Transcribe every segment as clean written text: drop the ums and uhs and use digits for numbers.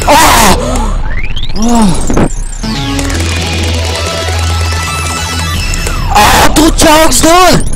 Oh, 2 chokes, dude!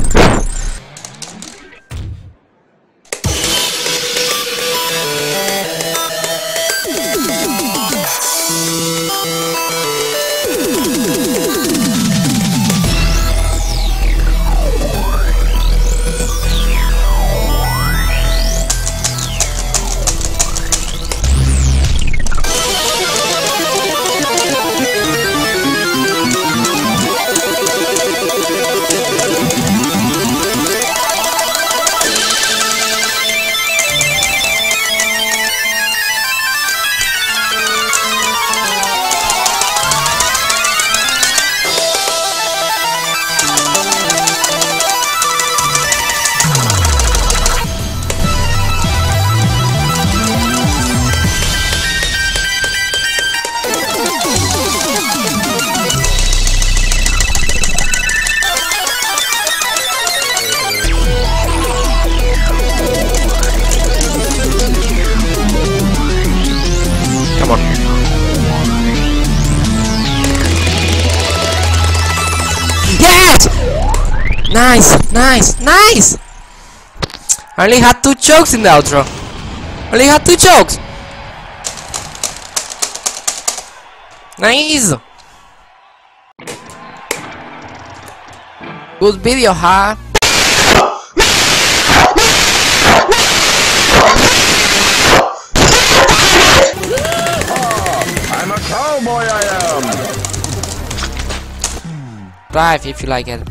Yes! Nice, nice, nice! I only had 2 chokes in the outro. I only had 2 chokes. Nice. Good video, huh? I'm a cowboy, I am! Drive if you like it.